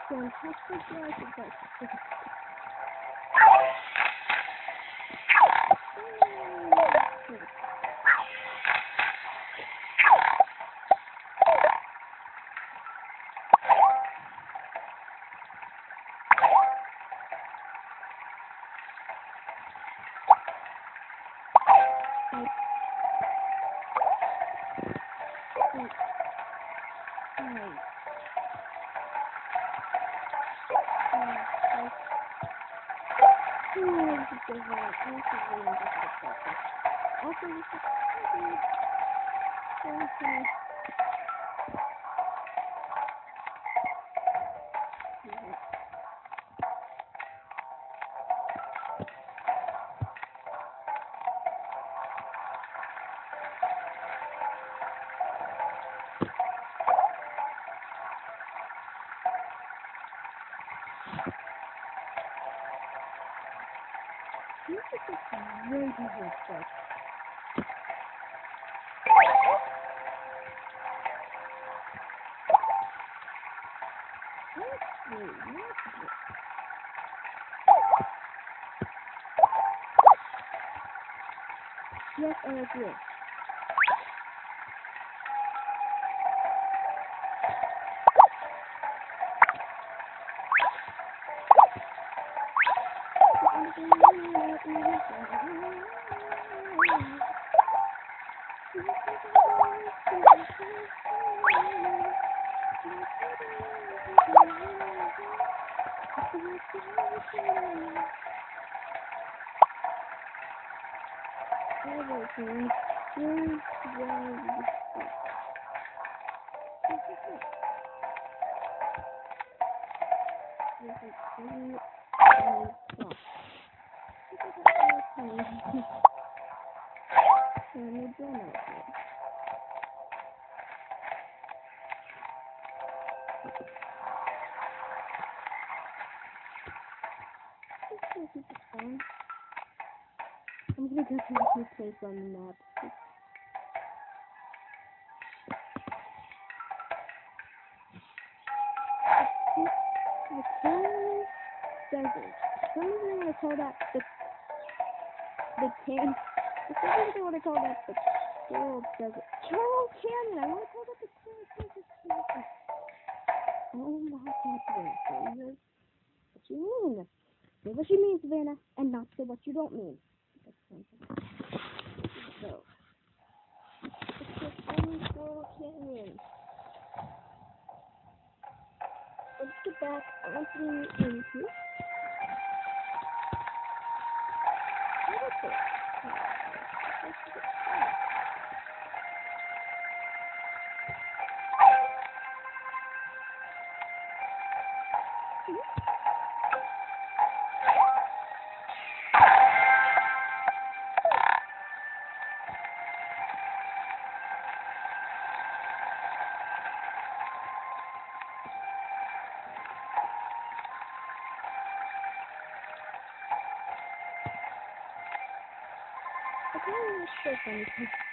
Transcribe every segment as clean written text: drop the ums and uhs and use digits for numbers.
fantastic life. Really good stuff. Yes, I agree. I'm gonna go to the place on the map. The Canyon Desert. Some of them want to call that the Canyon. Some of them want to call that the Coral Desert. Coral Canyon! I want to call that the Coral Desert. Oh my God, Savannah. What you mean? Say what you mean, Savannah, and not say what you don't mean. So, it's the Coral Canyon. Let's get back onto YouTube. What is it? So funny.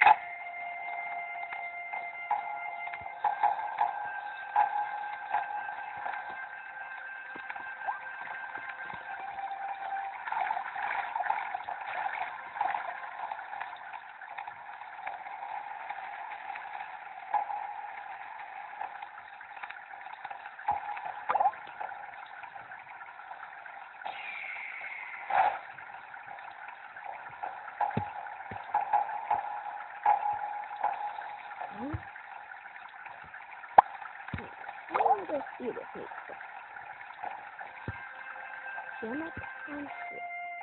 Gemma Township.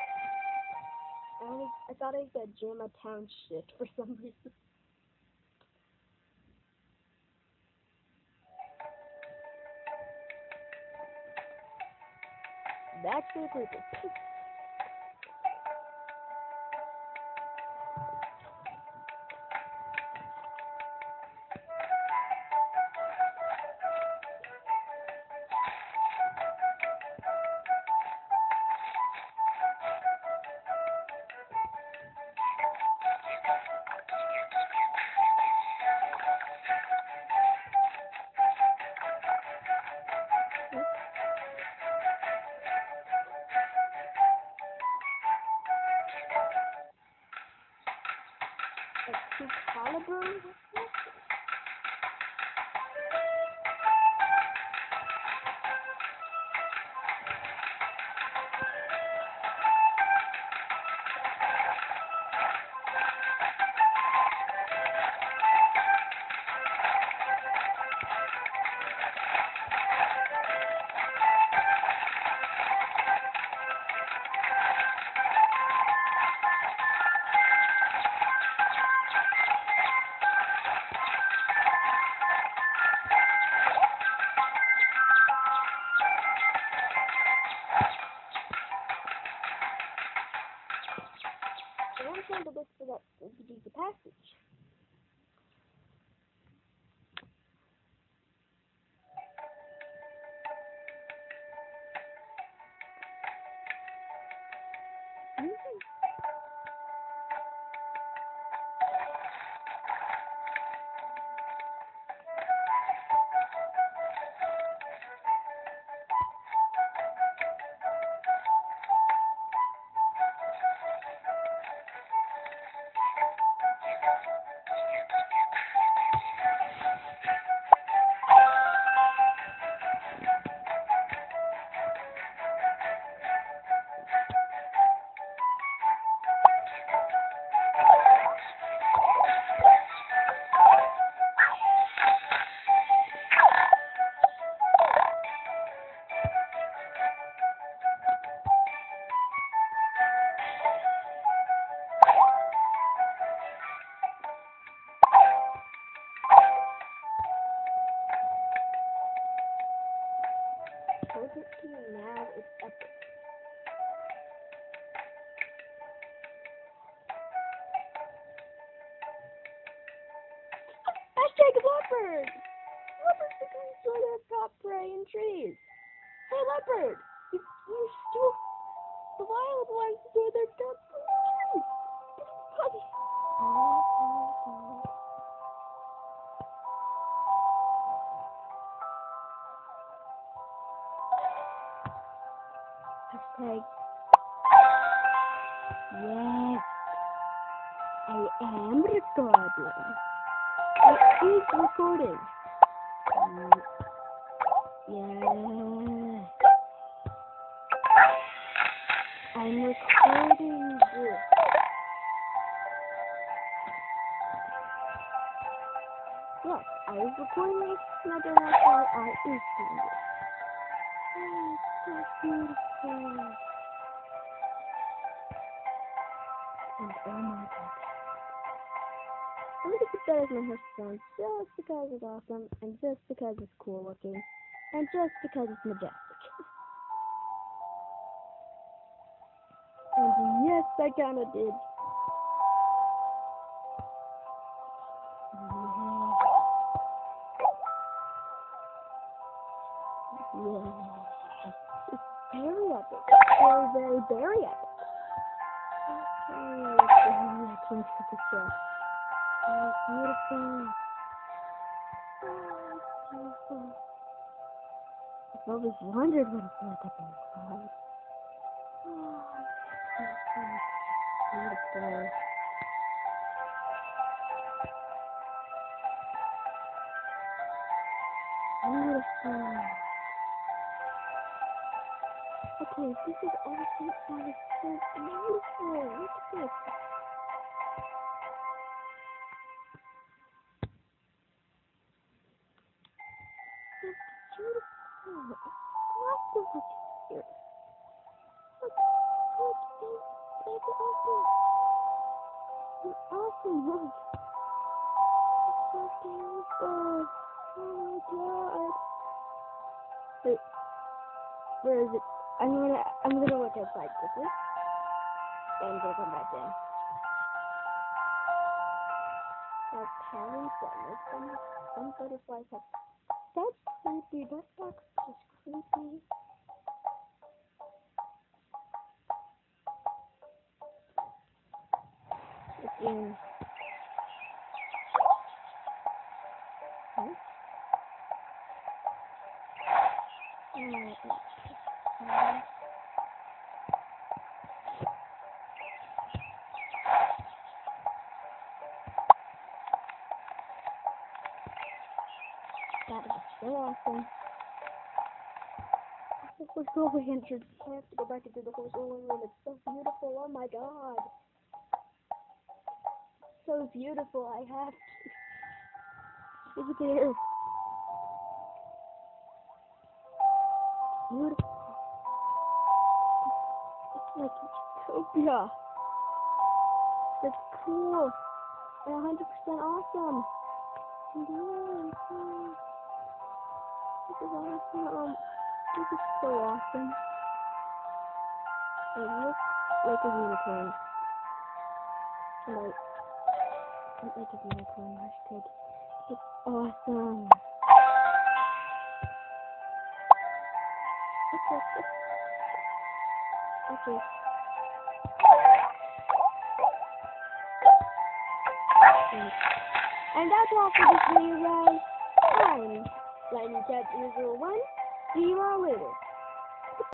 I thought I said Gemma Township for some reason. Back to the creeper. Excalibur? I'm trying to look for that the passage. Now it's epic. Hashtag leopard! Leopards become sort of top prey in trees. Hey leopard! You stole the wild ones for their top prey. Puppy! Hashtag yes, I am recording. It is recording. Yeah. I'm recording this. Yes, I was recording this, and I don't know why I is doing this. Oh, it's so beautiful. And oh my god. I'm gonna keep that as my headstone just because it's awesome, and just because it's cool looking, and just because it's majestic. And yes, I kinda did. Yeah. It's very epic. Very, very, very epic. Oh, I can't put this up. Oh, beautiful. Oh, beautiful. I've always wondered what it's like up in the clouds. Oh, beautiful. Beautiful. Okay, this is awesome. That is so beautiful. Look at this. It's beautiful. Awesome. Look here. Look, that's awesome. It's awesome. Look. It's so beautiful. Oh my god. Wait, where is it? I'm gonna go look outside quickly. And I'm gonna come back in. Having fun. Some butterflies have. That's creepy. That box is creepy. It's in. Huh? so awesome. This was so entered. I have to go back and do the whole rolling room. It's so beautiful. Oh my god. So beautiful. I have to. Look at here. Beautiful. It's like utopia. That's cool. And 100% awesome. This is awesome. This is so awesome. It looks like a unicorn. Like a unicorn. Hashtag. It's awesome. Okay. And that's all for this video, guys. I'm Lightning Cat 001. See you all later.